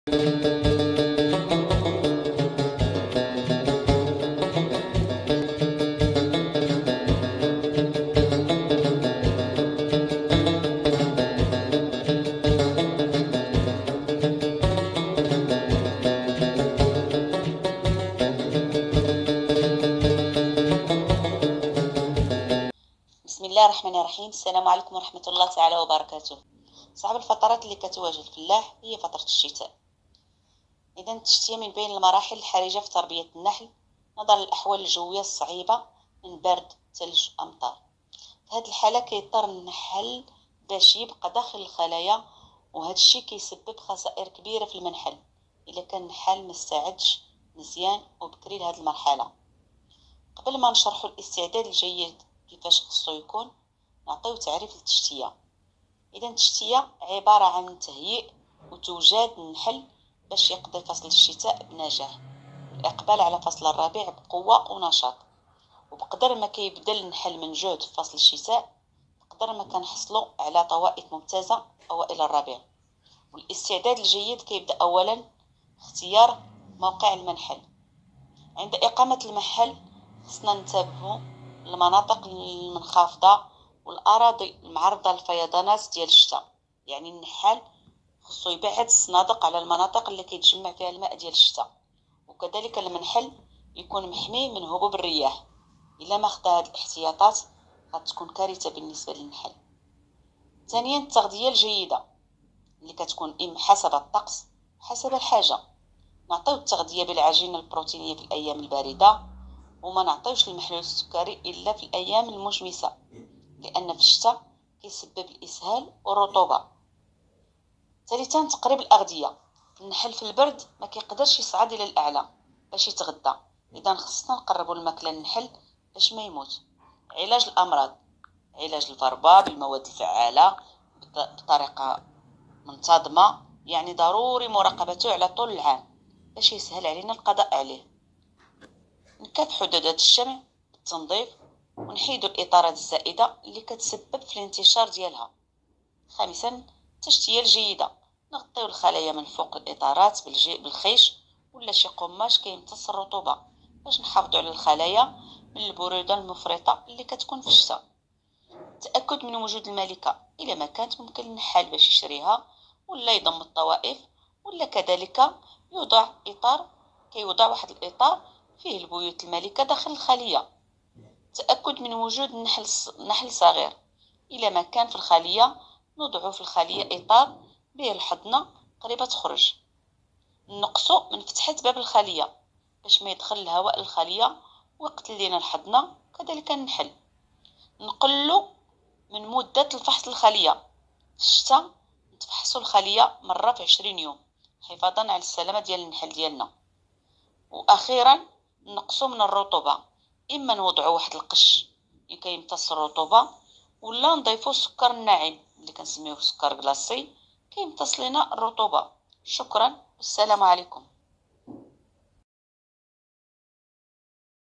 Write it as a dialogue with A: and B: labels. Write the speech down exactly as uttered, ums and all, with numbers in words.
A: بسم الله الرحمن الرحيم. السلام عليكم ورحمة الله تعالى وبركاته. صعب الفترات اللي كتواجه الفلاح هي فترة الشتاء. إذا التشتية من بين المراحل الحرجة في تربية النحل نظرا للأحوال الجوية الصعيبة من برد، ثلج، أمطار. في هذه الحالة كيضطر النحل باش يبقى داخل الخلايا، وهذا الشيء كيسبب خسائر كبيرة في المنحل إلا كان النحل ما استعدش مزيان وبكري لهذه المرحلة. قبل ما نشرحوا الاستعداد الجيد كيفاش خصو يكون، نعطيو تعريف للتشتية. اذا التشتية عبارة عن تهيئ وتوجاد النحل باش يقضي فصل الشتاء بنجاح، الاقبال على فصل الربيع بقوة ونشاط. وبقدر ما كيبدا النحل من جهد في فصل الشتاء، بقدر ما كنحصلوا على طوائف ممتازة اوائل الربيع. والاستعداد الجيد كيبدا اولا اختيار موقع المنحل. عند اقامة المنحل خصنا ننتبهوا المناطق المنخفضة والأراضي المعرضة للفيضانات ديال الشتاء. يعني النحال خصو يبعد الصنادق على المناطق اللي كيتجمع فيها الماء ديال الشتاء، وكذلك المنحل يكون محمي من هبوب الرياح. إلا ما خدا هاد الاحتياطات غتكون كارثة بالنسبة للنحل. ثانيا التغذية الجيدة اللي كتكون إما حسب الطقس وحسب الحاجة. نعطيو التغذية بالعجينة البروتينية في الأيام الباردة، وما نعطيوش المحلول السكري الا في الايام المشمسه، لان في الشتاء كيسبب الاسهال والرطوبه. ثالثا تقريب الاغذيه. النحل في البرد ما كيقدرش يصعد الى الاعلى باش يتغدى، اذا خصنا نقربوا الماكله للنحل باش ما يموت. علاج الامراض، علاج الفربه بالمواد الفعاله بطريقه منتظمه، يعني ضروري مراقبته على طول العام باش يسهل علينا القضاء عليه. نكافحوا دودات الشمع بالتنظيف ونحيدوا الاطارات الزائده اللي كتسبب في الانتشار ديالها. خامسا التشتيه الجيده. نغطيو الخلايا من فوق الاطارات بالخيش ولا شي قماش كيمتص الرطوبه باش نحافظوا على الخلايا من البروده المفرطه اللي كتكون في الشتاء. التاكد من وجود الملكه الا ما كانت ممكن النحال باش يشريها ولا يضم الطوائف، ولا كذلك يوضع اطار كيوضع واحد الاطار فيه البيوت الملكة داخل الخلية. تأكد من وجود نحل نحل صغير. إلا ما كان في الخلية نوضعو في الخلية إطار به الحضنة قريبة تخرج. نقصو من فتحة باب الخلية باش ما يدخل الهواء للخلية ويقتل لنا الحضنة، كذلك النحل. نقلو من مدة الفحص الخلية. في الشتاء نتفحصو الخلية مرة في عشرين يوم حفاظا على السلامة ديال النحل ديالنا. وأخيرا نقصو من الرطوبة، اما نوضعو واحد القش اللي كيمتص الرطوبه، ولا نضيفو السكر الناعم اللي كنسميوه سكر كلاصي كيمتص لنا الرطوبه. شكرا والسلام عليكم.